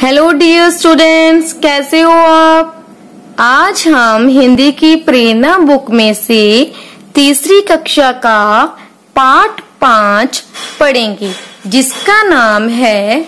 Hello dear students, कैसे हो आप। आज हम हिंदी की प्रेरणा बुक में से तीसरी कक्षा का पाठ 5 पढ़ेंगे, जिसका नाम है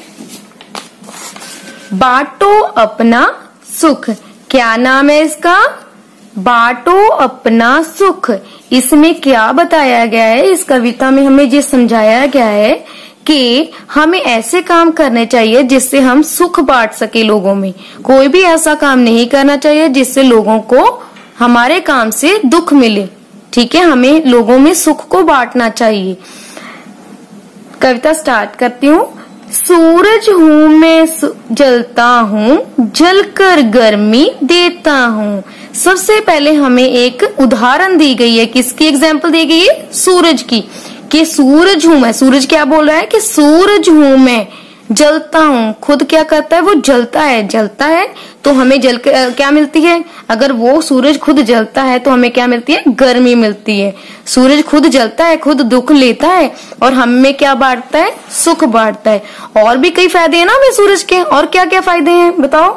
बांटो अपना सुख। क्या नाम है इसका? बांटो अपना सुख। इसमें क्या बताया गया है? इस कविता में हमें ये समझाया गया है कि हमें ऐसे काम करने चाहिए जिससे हम सुख बांट सके लोगों में। कोई भी ऐसा काम नहीं करना चाहिए जिससे लोगों को हमारे काम से दुख मिले। ठीक है, हमें लोगों में सुख को बांटना चाहिए। कविता स्टार्ट करती हूँ। सूरज हूँ मैं जलता हूँ, जलकर गर्मी देता हूँ। सबसे पहले हमें एक उदाहरण दी गई है। किसकी एग्जाम्पल दी गई है? सूरज की। कि सूरज हूँ मैं। सूरज क्या बोल रहा है? कि सूरज हूँ मैं, जलता हूँ। खुद क्या करता है? वो जलता है। जलता है तो हमें क्या मिलती है? अगर वो सूरज खुद जलता है तो हमें क्या मिलती है? गर्मी मिलती है। सूरज खुद जलता है, खुद दुख लेता है और हमें क्या बांटता है? सुख बांटता है। और भी कई फायदे हैं ना हमें सूरज के। और क्या क्या फायदे हैं बताओ?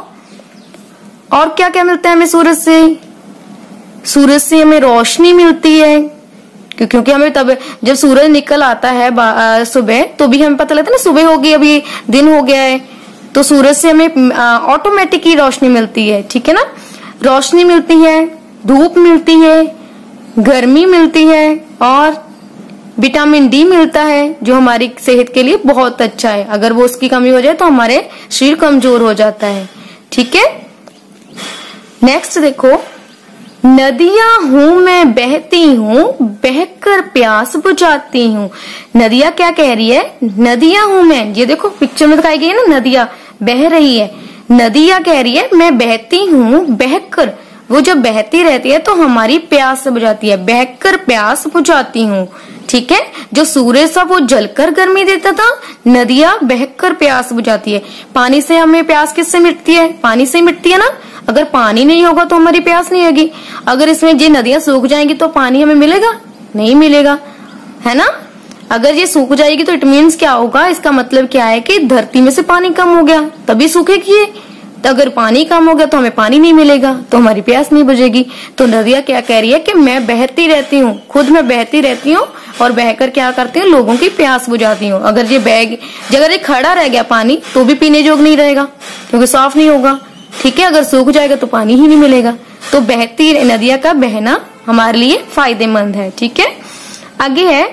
और क्या क्या मिलता है हमें सूरज से? सूरज से हमें रोशनी मिलती है, क्योंकि हमें तब जब सूरज निकल आता है सुबह तो भी हमें पता लगता है ना सुबह होगी, अभी दिन हो गया है। तो सूरज से हमें ऑटोमेटिक ही रोशनी मिलती है। ठीक है ना, रोशनी मिलती है, धूप मिलती है, गर्मी मिलती है और विटामिन डी मिलता है, जो हमारी सेहत के लिए बहुत अच्छा है। अगर वो उसकी कमी हो जाए तो हमारे शरीर कमजोर हो जाता है। ठीक है, नेक्स्ट देखो। नदियां हूँ मैं बहती हूँ, बहकर प्यास बुझाती हूँ। नदियां क्या कह रही है? नदियां हूँ मैं। ये देखो पिक्चर में दिखाई गई है ना, नदियां बह रही है। नदियां कह रही है मैं बहती हूँ, बहकर। वो जब बहती रहती है तो हमारी प्यास बुझाती है। बहकर प्यास बुझाती हूँ। ठीक है, जो सूरज था वो जलकर गर्मी देता था, नदियां बहकर प्यास बुझाती है। पानी से हमें प्यास किससे मिटती है? पानी से मिटती है ना। अगर पानी नहीं होगा तो हमारी प्यास नहीं होगी। अगर इसमें ये नदियां सूख जाएंगी तो पानी हमें मिलेगा? नहीं मिलेगा, है ना। अगर ये सूख जाएगी तो इट मीन्स क्या होगा? इसका मतलब क्या है कि धरती में से पानी कम हो गया, तभी सूखेगी ये। तो अगर पानी कम हो गया तो हमें पानी नहीं मिलेगा, तो हमारी प्यास नहीं बुझेगी। तो नदियां क्या कह रही है? कि मैं बहती रहती हूँ, खुद मैं बहती रहती हूँ और बहकर क्या करती हूँ? लोगों की प्यास बुझाती हूँ। अगर ये खड़ा रह गया पानी तो भी पीने योग्य नहीं रहेगा, क्योंकि साफ नहीं होगा। ठीक है, अगर सूख जाएगा तो पानी ही नहीं मिलेगा। तो बहती नदियां का बहना हमारे लिए फायदेमंद है। ठीक है, आगे है।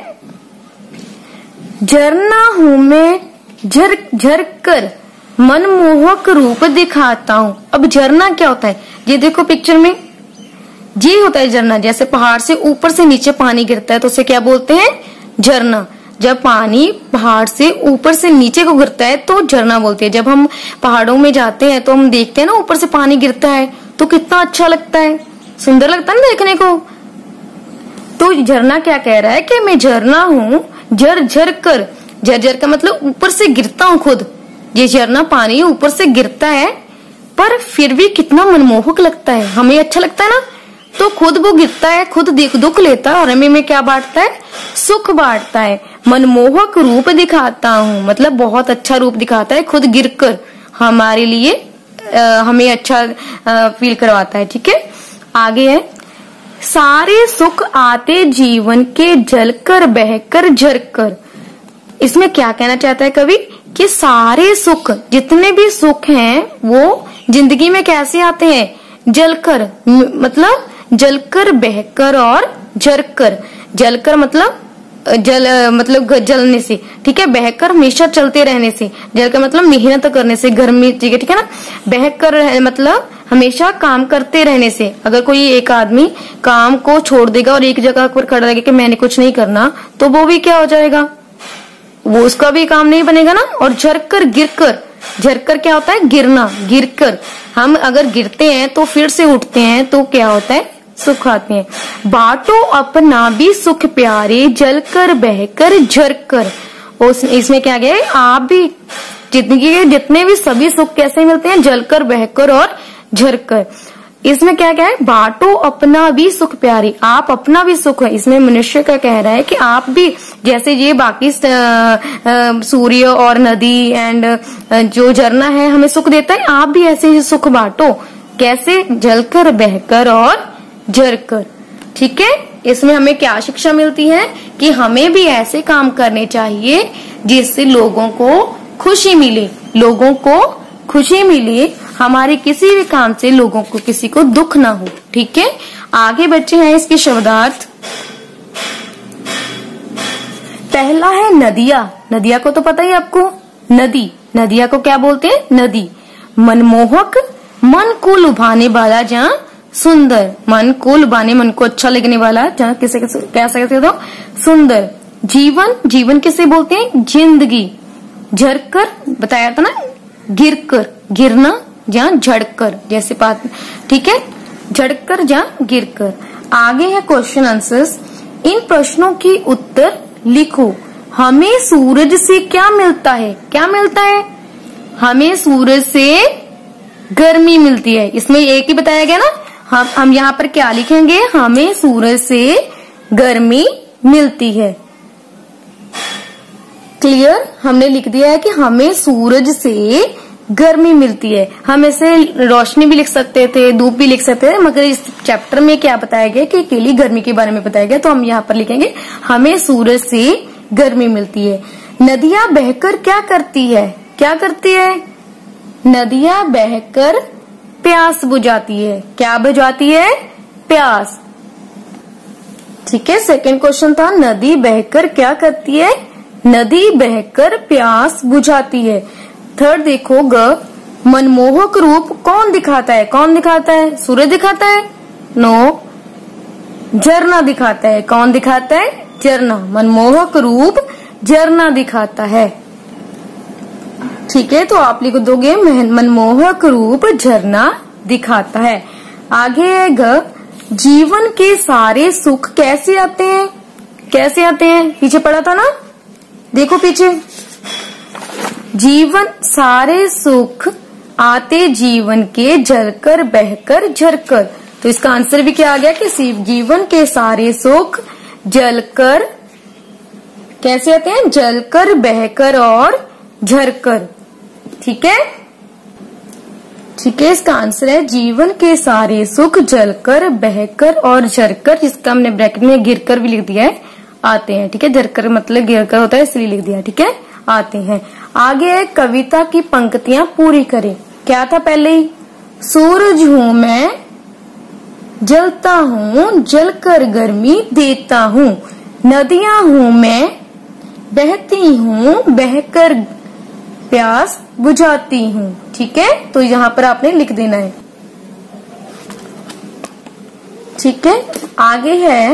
झरना हूँ मैं झर झर कर मनमोहक रूप दिखाता हूँ। अब झरना क्या होता है? ये देखो पिक्चर में, ये होता है झरना। जैसे पहाड़ से ऊपर से नीचे पानी गिरता है तो उसे क्या बोलते हैं? झरना। जब पानी पहाड़ से ऊपर से नीचे को गिरता है तो झरना बोलते हैं। जब हम पहाड़ों में जाते हैं तो हम देखते हैं ना ऊपर से पानी गिरता है तो कितना अच्छा लगता है, सुंदर लगता है ना देखने को। तो झरना क्या कह रहा है? कि मैं झरना हूँ, झर झर कर। झर का मतलब ऊपर से गिरता हूँ खुद। ये झरना पानी ऊपर से गिरता है पर फिर भी कितना मनमोहक लगता है, हमें अच्छा लगता है ना। तो खुद वो गिरता है, खुद दुख लेता है और हमें में क्या बांटता है? सुख बांटता है। मनमोहक रूप दिखाता हूँ मतलब बहुत अच्छा रूप दिखाता है, खुद गिरकर हमारे लिए हमें अच्छा फील करवाता है। ठीक है, आगे है। सारे सुख आते जीवन के जलकर बहकर झरकर। इसमें क्या कहना चाहता है कवि? कि सारे सुख, जितने भी सुख हैं वो जिंदगी में कैसे आते हैं? जलकर, मतलब जलकर बहकर और झरकर। जलकर मतलब जलने से। ठीक है, बहकर हमेशा चलते रहने से। जलकर मतलब मेहनत करने से, गर्मी। ठीक है ना। बहकर मतलब हमेशा काम करते रहने से। अगर कोई एक आदमी काम को छोड़ देगा और एक जगह पर खड़ा रहेगा कि मैंने कुछ नहीं करना, तो वो भी क्या हो जाएगा? वो उसका भी काम नहीं बनेगा ना। और झरकर गिरकर। झरकर क्या होता है? गिरना। गिरकर हम अगर गिरते हैं तो फिर से उठते हैं तो क्या होता है? सुख आते हैं। बांटो अपना भी सुख प्यारे, जलकर बहकर झरकर। इसमें क्या गया है? आप भी जिंदगी के जितने भी सभी सुख कैसे मिलते हैं? जलकर बहकर और झरकर। इसमें क्या क्या है, बांटो अपना भी सुख प्यारे, आप अपना भी सुख है। इसमें मनुष्य का कह रहा है कि आप भी जैसे ये बाकी सूर्य और नदी एंड जो झरना है हमें सुख देता है, आप भी ऐसे ही सुख बांटो। कैसे, जलकर बहकर और झरकर। ठीक है, इसमें हमें क्या शिक्षा मिलती है कि हमें भी ऐसे काम करने चाहिए जिससे लोगों को खुशी मिले, लोगों को खुशी मिले, हमारे किसी भी काम से लोगों को किसी को दुख ना हो। ठीक है, आगे बच्चे हैं इसके शब्दार्थ। पहला है नदिया। नदिया को तो पता ही आपको, नदी, नदिया को क्या बोलते हैं, नदी। मनमोहक, मन को लुभाने वाला, जहाँ सुंदर, मन को लुभाने, मन को अच्छा लगने वाला, जहाँ किसे कह सकते हो सुंदर। जीवन, जीवन किसे बोलते हैं, जिंदगी। झरकर बताया था ना, गिरकर, गिरना, जहाँ झड़कर, जैसे बात। ठीक है, झड़कर, जहाँ गिरकर। आगे है क्वेश्चन आंसर्स। इन प्रश्नों की उत्तर लिखो। हमें सूरज से क्या मिलता है, क्या मिलता है, हमें सूरज से गर्मी मिलती है। इसमें एक ही बताया गया ना, हम यहाँ पर क्या लिखेंगे, हमें सूरज से गर्मी मिलती है। क्लियर, हमने लिख दिया है कि हमें सूरज से गर्मी मिलती है। हम इसे रोशनी भी लिख सकते थे, धूप भी लिख सकते थे, मगर इस चैप्टर में क्या बताया गया कि अकेली गर्मी के बारे में बताया गया, तो हम यहाँ पर लिखेंगे हमें सूरज से गर्मी मिलती है। नदियां बहकर क्या करती है, क्या करती है, नदियां बहकर प्यास बुझाती है। क्या बुझाती है, प्यास। ठीक है, सेकंड क्वेश्चन था, नदी बहकर क्या करती है, नदी बहकर प्यास बुझाती है। थर्ड देखो, ग, मनमोहक रूप कौन दिखाता है, कौन दिखाता है, सूर्य दिखाता है, नो, झरना दिखाता है। कौन दिखाता है, झरना। मनमोहक रूप झरना दिखाता है। ठीक है, तो आप लिख दोगे मनमोहक रूप झरना दिखाता है। आगे है ग, जीवन के सारे सुख कैसे आते हैं, कैसे आते हैं, पीछे पढ़ा था ना, देखो पीछे, जीवन सारे सुख आते जीवन के जलकर बहकर झरकर। तो इसका आंसर भी क्या आ गया कि जीवन के सारे सुख जलकर कैसे आते हैं, जलकर बहकर और झरकर। ठीक है, ठीक है, इसका आंसर है जीवन के सारे सुख जलकर बहकर और झरकर, जिसका हमने ब्रैकेट में गिरकर भी लिख दिया है, आते हैं। ठीक है, झरकर मतलब गिरकर होता है, इसलिए लिख दिया। ठीक है, आते हैं। आगे है कविता की पंक्तियां पूरी करें। क्या था पहले ही, सूरज हूँ मैं, जलता हूँ, जलकर गर्मी देता हूँ। नदियां हूँ मैं, बहती हूँ, बहकर प्यास बुझाती हूँ। ठीक है, तो यहाँ पर आपने लिख देना है। ठीक है, आगे है,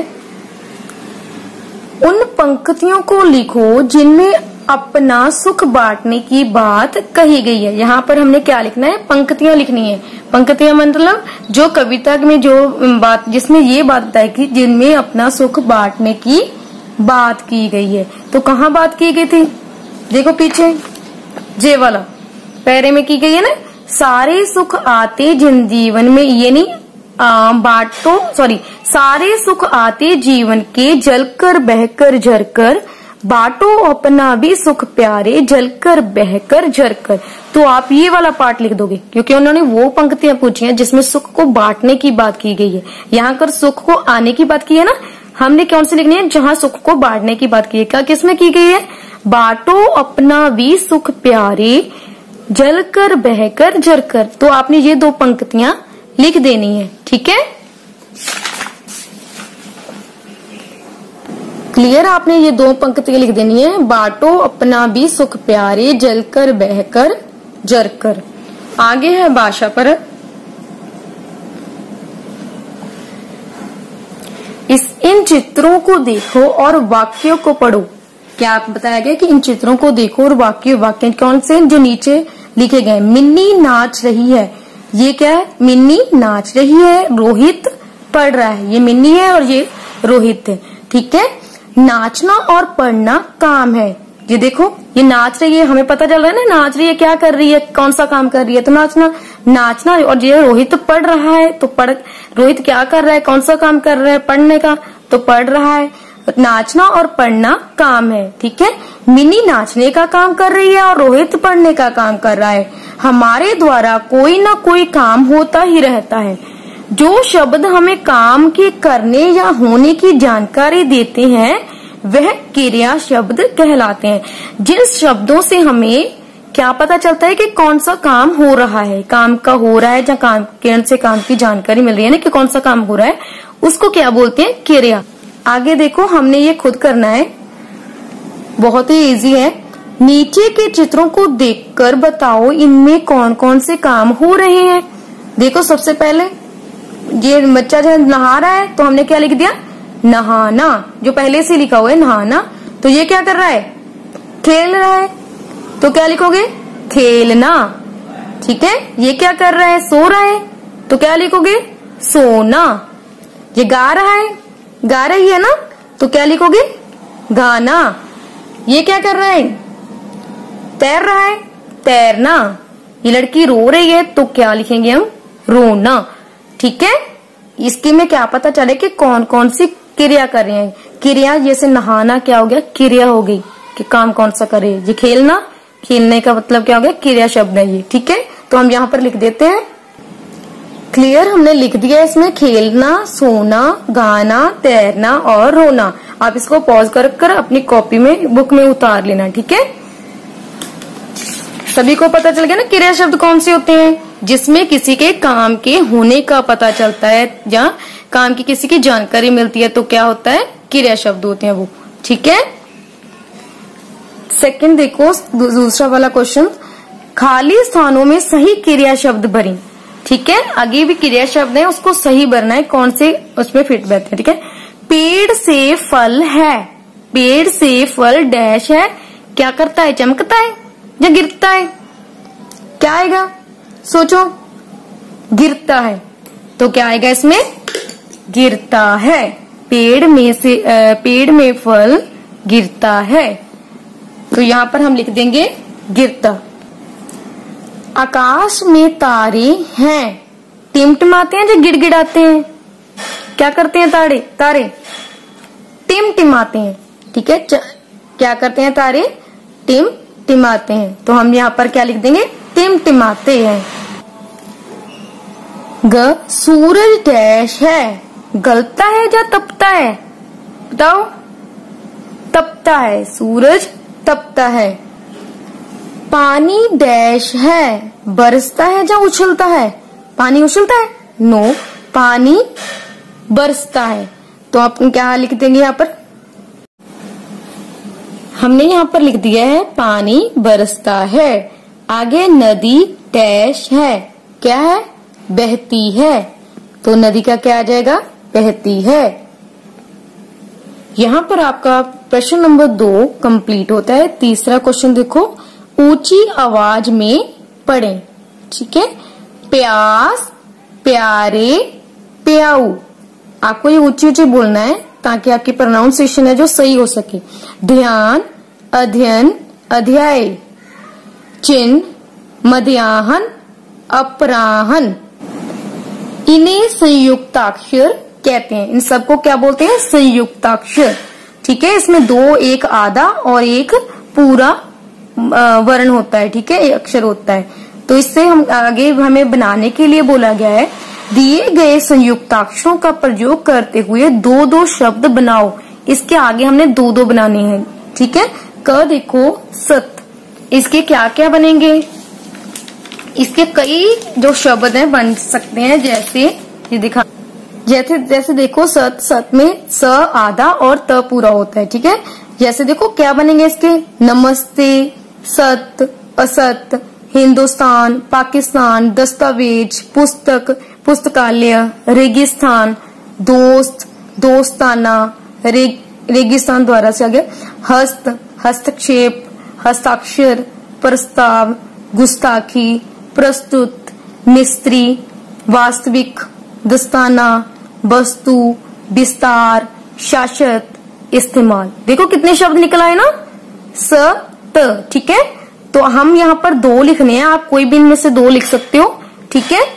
उन पंक्तियों को लिखो जिनमें अपना सुख बांटने की बात कही गई है। यहाँ पर हमने क्या लिखना है, पंक्तियां लिखनी है। पंक्तियां मतलब जो कविता में जो बात, जिसमें ये बात बताई कि जिनमें अपना सुख बांटने की बात की गई है। तो कहाँ बात की गई थी, देखो पीछे, जे वाला पैरे में की गई है ना, सारे सुख आते जिन जीवन में, ये नहीं बांटो, सॉरी, सारे सुख आते जीवन के जलकर बहकर झरकर, बांटो अपना भी सुख प्यारे जलकर बहकर झरकर। तो आप ये वाला पार्ट लिख दोगे, क्योंकि उन्होंने वो पंक्तियां पूछी हैं जिसमें सुख को बांटने की बात की गई है। यहाँ कर सुख को आने की बात की है ना, हमने कौन सी लिखनी है, जहाँ सुख को बांटने की बात की है। क्या किसमें की गई है, बांटो अपना भी सुख प्यारे जलकर बहकर झरकर। तो आपने ये दो पंक्तियां लिख देनी है। ठीक है, क्लियर, आपने ये दो पंक्तियां लिख देनी है, बांटो अपना भी सुख प्यारे जलकर बहकर झरकर। आगे है भाषा पर, इन चित्रों को देखो और वाक्यों को पढ़ो। क्या बताया गया कि इन चित्रों को देखो और वाक्य कौन से, जो नीचे लिखे गए। मिन्नी नाच रही है, ये क्या है, मिन्नी नाच रही है, रोहित पढ़ रहा है। ये मिन्नी है और ये रोहित है। ठीक है, नाचना और पढ़ना काम है, ये देखो ये नाच रही है, हमें पता चल रहा है ना नाच रही है, क्या कर रही है, कौन सा काम कर रही है, तो नाचना। और ये रोहित पढ़ रहा है, तो रोहित क्या कर रहा है, कौन सा काम कर रहा है, पढ़ने का, तो पढ़ रहा है। नाचना और पढ़ना काम है, ठीक है। मिनी नाचने का काम कर रही है और रोहित पढ़ने का काम कर रहा है। हमारे द्वारा कोई ना कोई काम होता ही रहता है। जो शब्द हमें काम के करने या होने की जानकारी देते हैं वह क्रिया शब्द कहलाते हैं। जिन शब्दों से हमें क्या पता चलता है कि कौन सा काम हो रहा है, काम का हो रहा है या काम से काम की जानकारी मिल रही है ना कि कौन सा काम हो रहा है, उसको क्या बोलते हैं, क्रिया। आगे देखो हमने ये खुद करना है, बहुत ही इजी है। नीचे के चित्रों को देखकर बताओ इनमें कौन कौन से काम हो रहे हैं। देखो सबसे पहले ये बच्चा जो नहा रहा है, तो हमने क्या लिख दिया, नहाना, जो पहले से लिखा हुआ है नहाना। तो ये क्या कर रहा है, खेल रहा है, तो क्या लिखोगे, खेलना, ठीक है। ये क्या कर रहा है, सो रहा है, तो क्या लिखोगे, सोना। ये गा रहा है, गा रही है ना, तो क्या लिखोगे, गाना। ये क्या कर रहा है, तैर रहा है, तैरना। ये लड़की रो रही है, तो क्या लिखेंगे हम, रोना, ठीक है। इसके में क्या पता चले कि कौन कौन सी क्रिया कर रहे हैं। क्रिया जैसे नहाना क्या हो गया, क्रिया हो गई कि काम कौन सा करे। ये खेलना, खेलने का मतलब क्या हो गया, क्रिया शब्द है ये, ठीक है। तो हम यहाँ पर लिख देते हैं, क्लियर, हमने लिख दिया इसमें खेलना, सोना, गाना, तैरना और रोना। आप इसको पॉज कर अपनी कॉपी में, बुक में उतार लेना, ठीक है। सभी को पता चल गया ना क्रिया शब्द कौन से होते हैं, जिसमें किसी के काम के होने का पता चलता है या काम की किसी की जानकारी मिलती है, तो क्या होता है, क्रिया शब्द होते हैं वो, ठीक है। सेकंड देखो दूसरा वाला क्वेश्चन, खाली स्थानों में सही क्रिया शब्द भरें, ठीक है। आगे भी क्रिया शब्द है, उसको सही भरना है, कौन से उसमें फिट बैठते हैं, ठीक है। पेड़ से फल है, पेड़ से फल डैश है, क्या करता है, चमकता है या गिरता है, क्या आएगा, सोचो, गिरता है, तो क्या आएगा इसमें, गिरता है। पेड़ में फल गिरता है, तो यहाँ पर हम लिख देंगे गिरता। आकाश में तारे हैं, टिमटिमाते हैं या गिड़गिड़ाते हैं, क्या करते हैं तारे टिमटिमाते हैं, ठीक है। क्या करते हैं तारे, टिमटिमाते हैं, तो हम यहाँ पर क्या लिख देंगे, टिमटिमाते हैं। सूरज डैश है, गलता है या तपता है, बताओ, तपता है, सूरज तपता है। पानी डैश है, बरसता है या उछलता है, पानी उछलता है, नो, पानी बरसता है। तो आप क्या लिख देंगे, यहाँ पर हमने यहाँ पर लिख दिया है पानी बरसता है। आगे नदी डैश है, क्या है, बहती है, तो नदी का क्या आ जाएगा, बहती है। यहाँ पर आपका प्रश्न नंबर 2 कंप्लीट होता है। तीसरा क्वेश्चन देखो, ऊंची आवाज में पढ़ें, ठीक है। प्यास, प्यारे, प्याऊ, आपको ये ऊंची ऊंची बोलना है ताकि आपकी प्रोनाउंसिएशन है जो सही हो सके। ध्यान, अध्ययन, अध्याय, चिन्ह, मध्याह्न, अपराह्न, इन्हें संयुक्ताक्षर कहते हैं। इन सबको क्या बोलते हैं, संयुक्ताक्षर, ठीक है। इसमें 2, एक आधा और एक पूरा वर्ण होता है, ठीक है, एक अक्षर होता है। तो इससे हम आगे हमें बनाने के लिए बोला गया है, दिए गए संयुक्ताक्षरों का प्रयोग करते हुए 2-2 शब्द बनाओ। इसके आगे हमने 2-2 बनाने हैं, ठीक है। क देखो सत, इसके क्या क्या बनेंगे, इसके कई जो शब्द हैं बन सकते हैं, जैसे ये दिखा, जैसे देखो सत में स आधा और त पूरा होता है, ठीक है। जैसे देखो क्या बनेंगे इसके, नमस्ते, सत, असत, हिंदुस्तान, पाकिस्तान, दस्तावेज, पुस्तक, पुस्तकालय, रेगिस्तान, दोस्त, दोस्ताना, रेगिस्तान द्वारा से आगे, हस्त, हस्तक्षेप, हस्ताक्षर, प्रस्ताव, गुस्ताखी, प्रस्तुत, मिस्त्री, वास्तविक, दस्ताना, वस्तु, विस्तार, शाश्वत, इस्तेमाल। देखो कितने शब्द निकल आए ना, स त, ठीक है। तो हम यहाँ पर 2 लिखने हैं, आप कोई भी इनमें से 2 लिख सकते हो, ठीक है।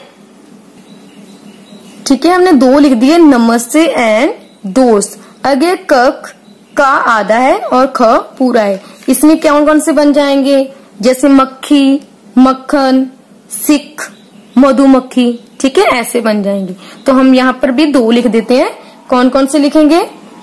ठीक है, हमने 2 लिख दिए, नमस्ते एंड दोस्त। आगे क का आधा है और ख पूरा है। इसमें कौन कौन से बन जाएंगे, जैसे मक्खी, मक्खन, सिख, मधुमक्खी, ठीक है, ऐसे बन जाएंगे। तो हम यहाँ पर भी 2 लिख देते हैं। कौन कौन से लिखेंगे,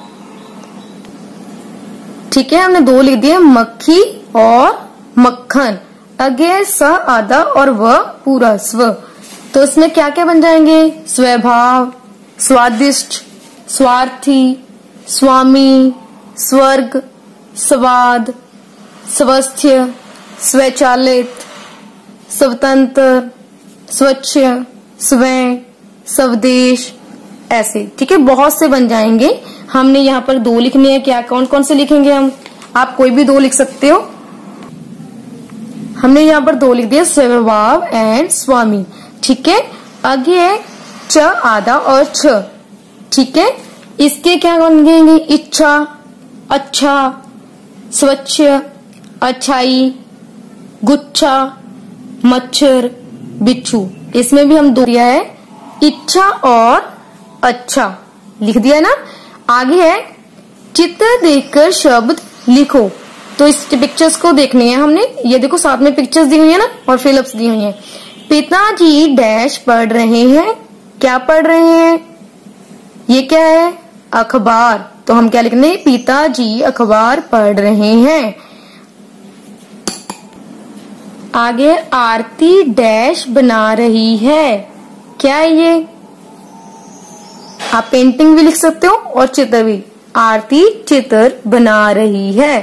ठीक है, हमने 2 लिख दिए, मक्खी और मक्खन। आगे स आधा और व पूरा, स्व। तो इसमें क्या क्या बन जाएंगे, स्वभाव, स्वादिष्ट, स्वार्थी, स्वामी, स्वर्ग, स्वाद, स्वस्थ्य, स्वचालित, स्वतंत्र, स्वच्छ, स्वयं, स्वदेश, ऐसे, ठीक है, बहुत से बन जाएंगे। हमने यहाँ पर 2 लिखने हैं, क्या कौन कौन से लिखेंगे हम, आप कोई भी 2 लिख सकते हो। हमने यहाँ पर 2 लिख दिया, स्वभाव एंड स्वामी, ठीक है। आगे है च आधा और छ, ठीक है। इसके क्या बन जाएंगे, इच्छा, अच्छा, स्वच्छ, अच्छाई, गुच्छा, मच्छर, बिच्छू। इसमें भी हम 2 दिया है, इच्छा और अच्छा, लिख दिया ना। आगे है चित्र देखकर शब्द लिखो। तो इस पिक्चर्स को देखने हैं हमने, ये देखो साथ में पिक्चर्स दी हुई है ना और फिलअप्स दी हुई है। पिताजी डैश पढ़ रहे हैं, क्या पढ़ रहे हैं, ये क्या है, अखबार। तो हम क्या लिखने, पिताजी अखबार पढ़ रहे हैं। आगे आरती डैश बना रही है, क्या है ये, आप पेंटिंग भी लिख सकते हो और चित्र भी। आरती चित्र बना रही है।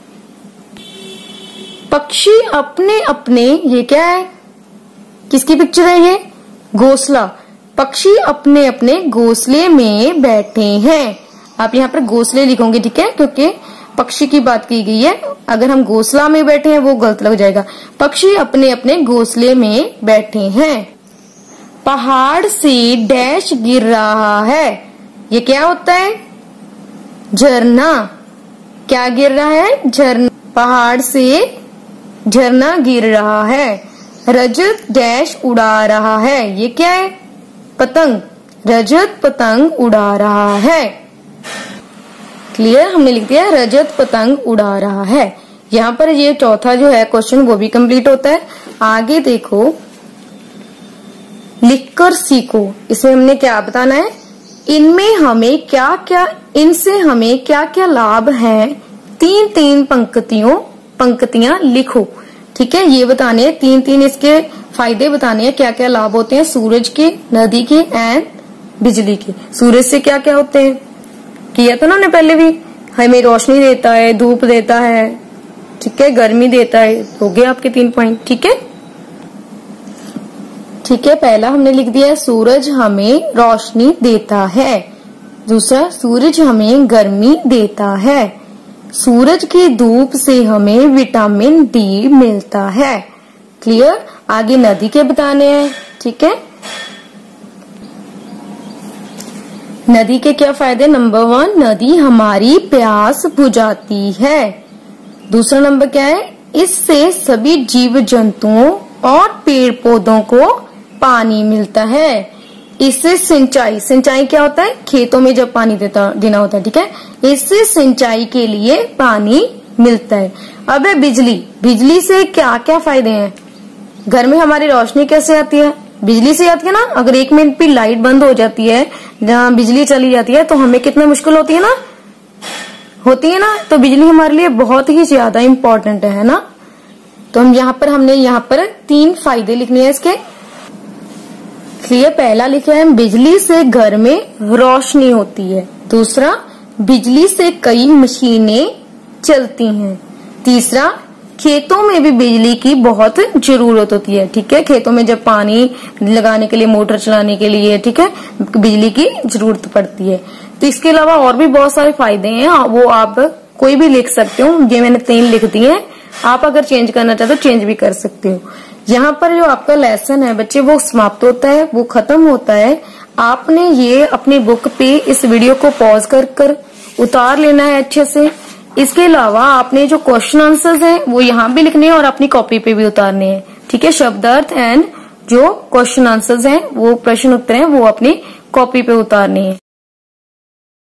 पक्षी अपने अपने, ये क्या है, किसकी पिक्चर है ये, घोंसला। पक्षी अपने अपने घोंसले में बैठे हैं। आप यहाँ पर घोंसले लिखोगे, ठीक है, क्योंकि पक्षी की बात की गई है। अगर हम घोंसला में बैठे हैं वो गलत लग जाएगा। पक्षी अपने अपने घोंसले में बैठे हैं। पहाड़ से डैश गिर रहा है, ये क्या होता है, झरना। क्या गिर रहा है, झरना। पहाड़ से झरना गिर रहा है। रजत डैश उड़ा रहा है, ये क्या है, पतंग। रजत पतंग उड़ा रहा है। क्लियर, हमने लिख दिया रजत पतंग उड़ा रहा है। यहाँ पर ये चौथा जो है क्वेश्चन वो भी कंप्लीट होता है। आगे देखो, लिखकर सीखो। इसमें हमने क्या बताना है, इनमें हमें क्या क्या, इनसे हमें क्या क्या लाभ है, 3 पंक्तियां लिखो, ठीक है, ये बताने हैं। 3 इसके फायदे बताने हैं, क्या क्या लाभ होते हैं सूरज के, नदी के एंड बिजली के। सूरज से क्या क्या होते हैं, किया था ना हमने पहले भी, हमें रोशनी देता है, धूप देता है, ठीक है, गर्मी देता है। हो गए आपके 3 पॉइंट, ठीक है। ठीक है, पहला हमने लिख दिया है सूरज हमें रोशनी देता है। दूसरा, सूरज हमें गर्मी देता है। सूरज की धूप से हमें विटामिन डी मिलता है। क्लियर। आगे नदी के बताने हैं, ठीक है। नदी के क्या फायदे, नंबर 1, नदी हमारी प्यास बुझाती है। दूसरा नंबर क्या है, इससे सभी जीव जंतुओं और पेड़ पौधों को पानी मिलता है। इससे सिंचाई, सिंचाई क्या होता है, खेतों में जब पानी देना होता है, ठीक है। इससे सिंचाई के लिए पानी मिलता है। अब है बिजली। बिजली से क्या क्या फायदे हैं, घर में हमारी रोशनी कैसे आती है, बिजली से आती है ना। अगर 1 मिनट भी लाइट बंद हो जाती है, जहाँ बिजली चली जाती है, तो हमें कितना मुश्किल होती है ना, तो बिजली हमारे लिए बहुत ही ज्यादा इम्पोर्टेंट है ना। तो हमने यहाँ पर 3 फायदे लिखने हैं इसके। क्लियर। पहला लिखा है, बिजली से घर में रोशनी होती है। दूसरा, बिजली से कई मशीनें चलती हैं। तीसरा, खेतों में भी बिजली की बहुत जरूरत होती है, ठीक है। खेतों में जब पानी लगाने के लिए, मोटर चलाने के लिए, ठीक है, बिजली की जरूरत पड़ती है। तो इसके अलावा और भी बहुत सारे फायदे हैं, वो आप कोई भी लिख सकते हो। ये मैंने 3 लिख दिए हैं, आप अगर चेंज करना चाहते हो चेंज भी कर सकते हो। यहाँ पर जो आपका लेसन है बच्चे, वो समाप्त होता है, वो खत्म होता है। आपने ये अपनी बुक पे इस वीडियो को पॉज कर उतार लेना है अच्छे से। इसके अलावा आपने जो क्वेश्चन आंसर्स हैं वो यहाँ भी लिखने हैं और अपनी कॉपी पे भी उतारने हैं। ठीक है, शब्दार्थ एंड जो क्वेश्चन आंसर्स हैं वो प्रश्न उत्तर हैं वो अपनी कॉपी पे उतारने हैं।